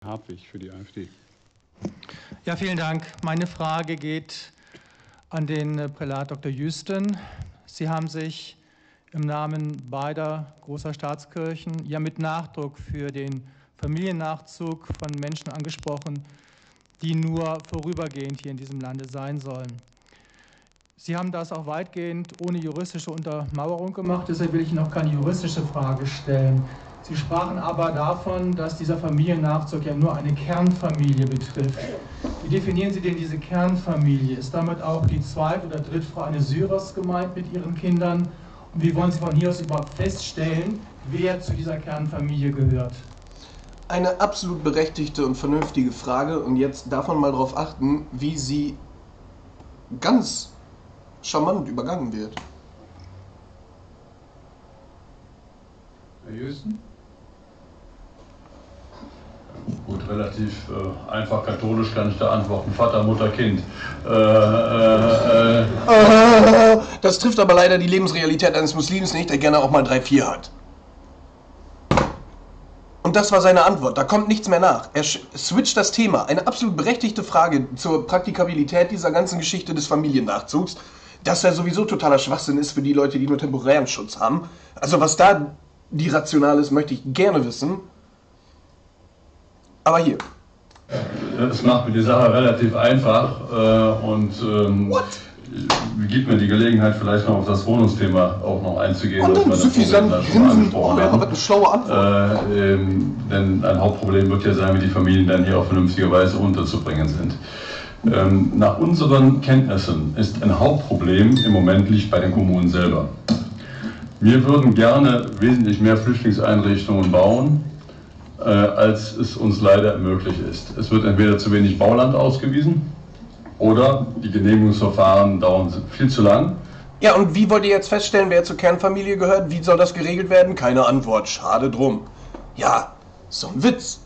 Hartwig für die AfD. Ja, vielen Dank. Meine Frage geht an den Prälat Dr. Jüsten. Sie haben sich im Namen beider großer Staatskirchen ja mit Nachdruck für den Familiennachzug von Menschen angesprochen, die nur vorübergehend hier in diesem Lande sein sollen. Sie haben das auch weitgehend ohne juristische Untermauerung gemacht, deshalb will ich Ihnen auch keine juristische Frage stellen. Sie sprachen aber davon, dass dieser Familiennachzug ja nur eine Kernfamilie betrifft. Wie definieren Sie denn diese Kernfamilie? Ist damit auch die Zweit- oder Drittfrau eines Syrers gemeint mit ihren Kindern? Und wie wollen Sie von hier aus überhaupt feststellen, wer zu dieser Kernfamilie gehört? Eine absolut berechtigte und vernünftige Frage, und jetzt darf man mal darauf achten, wie sie ganz charmant übergangen wird. Herr Jüsten? Gut, relativ einfach katholisch kann ich da antworten. Vater, Mutter, Kind. Das trifft aber leider die Lebensrealität eines Muslims nicht, der gerne auch mal 3-4 hat. Und das war seine Antwort. Da kommt nichts mehr nach. Er switcht das Thema. Eine absolut berechtigte Frage zur Praktikabilität dieser ganzen Geschichte des Familiennachzugs, dass er sowieso totaler Schwachsinn ist für die Leute, die nur temporären Schutz haben. Also was da die Rationale ist, möchte ich gerne wissen. Aber hier. Das macht mir die Sache relativ einfach und gibt mir die Gelegenheit, vielleicht noch auf das Wohnungsthema auch noch einzugehen. Und dann suffisant grinsen, wäre eine schlaue Antwort. Denn ein Hauptproblem wird ja sein, wie die Familien dann hier auf vernünftige Weise unterzubringen sind. Nach unseren Kenntnissen ist ein Hauptproblem im Moment liegt bei den Kommunen selber. Wir würden gerne wesentlich mehr Flüchtlingseinrichtungen bauen, als es uns leider möglich ist. Es wird entweder zu wenig Bauland ausgewiesen oder die Genehmigungsverfahren dauern viel zu lang. Ja, und wie wollt ihr jetzt feststellen, wer zur Kernfamilie gehört? Wie soll das geregelt werden? Keine Antwort. Schade drum. Ja, so ein Witz.